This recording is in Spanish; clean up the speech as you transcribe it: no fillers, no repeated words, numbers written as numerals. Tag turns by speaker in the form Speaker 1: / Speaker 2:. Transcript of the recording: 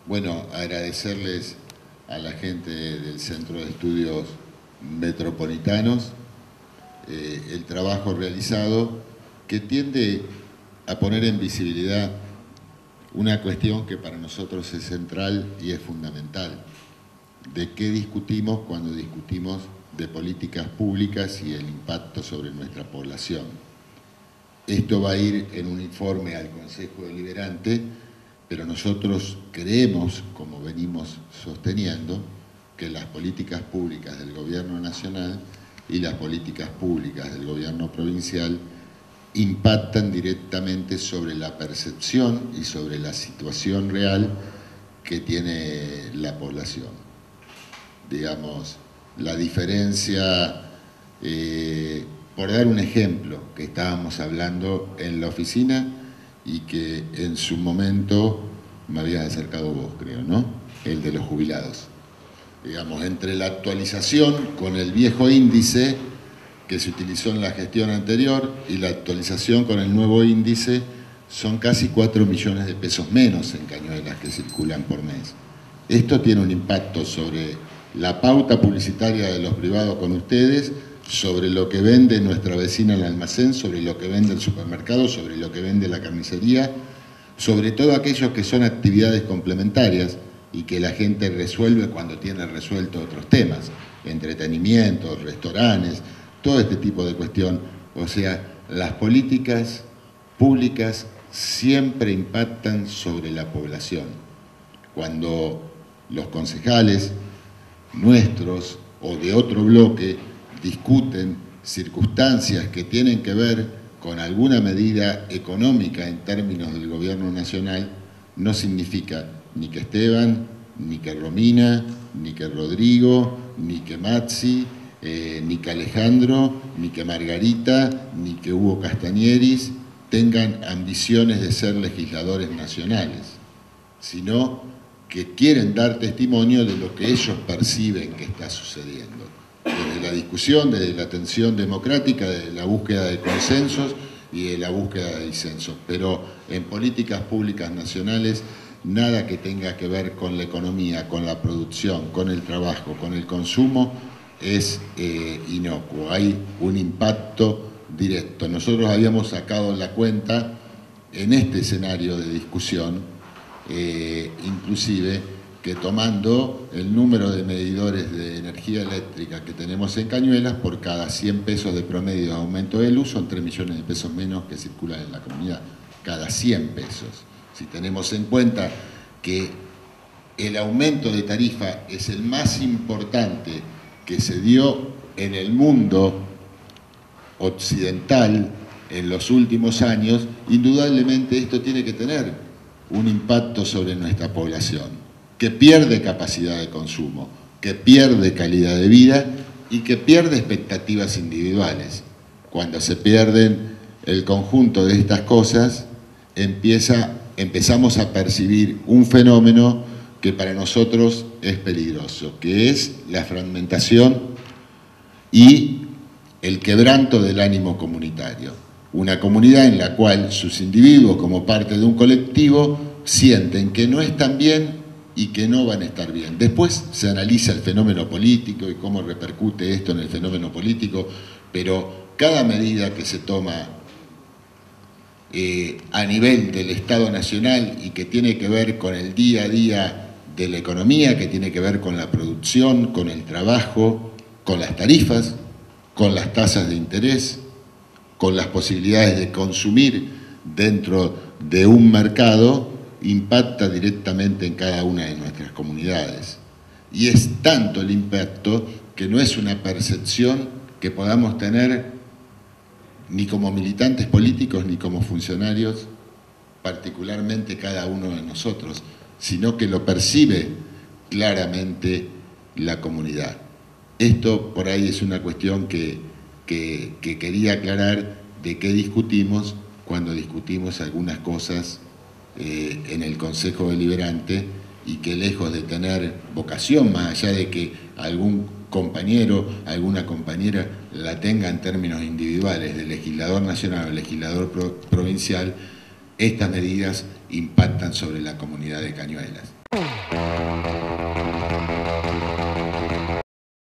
Speaker 1: Bueno, agradecerles a la gente del Centro de Estudios Metropolitanos el trabajo realizado, que tiende a poner en visibilidad una cuestión que para nosotros es central y es fundamental. ¿De qué discutimos cuando discutimos de políticas públicas y el impacto sobre nuestra población? Esto va a ir en un informe al Consejo Deliberante, pero nosotros creemos, como venimos sosteniendo, que las políticas públicas del Gobierno Nacional y las políticas públicas del Gobierno Provincial impactan directamente sobre la percepción y sobre la situación real que tiene la población. Digamos, la diferencia, por dar un ejemplo, que estábamos hablando en la oficina y que en su momento me habías acercado vos, creo, ¿no? El de los jubilados. Digamos, entre la actualización con el viejo índice que se utilizó en la gestión anterior y la actualización con el nuevo índice, son casi 4 millones de pesos menos en cañuelas que circulan por mes. Esto tiene un impacto sobre la pauta publicitaria de los privados con ustedes, sobre lo que vende nuestra vecina el almacén, sobre lo que vende el supermercado, sobre lo que vende la carnicería, sobre todo aquellos que son actividades complementarias y que la gente resuelve cuando tiene resuelto otros temas, entretenimiento, restaurantes, todo este tipo de cuestión. O sea, las políticas públicas siempre impactan sobre la población. Cuando los concejales nuestros o de otro bloque discuten circunstancias que tienen que ver con alguna medida económica en términos del Gobierno Nacional, no significa ni que Esteban, ni que Romina, ni que Rodrigo, ni que Maxi, ni que Alejandro, ni que Margarita, ni que Hugo Castañeris tengan ambiciones de ser legisladores nacionales, sino que quieren dar testimonio de lo que ellos perciben que está sucediendo. Desde la discusión, desde la atención democrática, de la búsqueda de consensos y de la búsqueda de disensos. Pero en políticas públicas nacionales, nada que tenga que ver con la economía, con la producción, con el trabajo, con el consumo, es inocuo. Hay un impacto directo. Nosotros habíamos sacado la cuenta en este escenario de discusión, inclusive que tomando el número de medidores de energía eléctrica que tenemos en Cañuelas, por cada 100 pesos de promedio de aumento de luz, son 3 millones de pesos menos que circulan en la comunidad, cada 100 pesos. Si tenemos en cuenta que el aumento de tarifa es el más importante que se dio en el mundo occidental en los últimos años, indudablemente esto tiene que tener un impacto sobre nuestra población, que pierde capacidad de consumo, que pierde calidad de vida y que pierde expectativas individuales. Cuando se pierden el conjunto de estas cosas, empezamos a percibir un fenómeno que para nosotros es peligroso, que es la fragmentación y el quebranto del ánimo comunitario. Una comunidad en la cual sus individuos, como parte de un colectivo, sienten que no están bien y que no van a estar bien. Después se analiza el fenómeno político y cómo repercute esto en el fenómeno político, pero cada medida que se toma a nivel del Estado Nacional y que tiene que ver con el día a día de la economía, que tiene que ver con la producción, con el trabajo, con las tarifas, con las tasas de interés, con las posibilidades de consumir dentro de un mercado, impacta directamente en cada una de nuestras comunidades. Y es tanto el impacto que no es una percepción que podamos tener ni como militantes políticos ni como funcionarios, particularmente cada uno de nosotros, sino que lo percibe claramente la comunidad. Esto por ahí es una cuestión que quería aclarar de qué discutimos cuando discutimos algunas cosas en el Consejo Deliberante, y que lejos de tener vocación, más allá de que algún compañero, alguna compañera la tenga en términos individuales de legislador nacional o legislador provincial, estas medidas impactan sobre la comunidad de Cañuelas.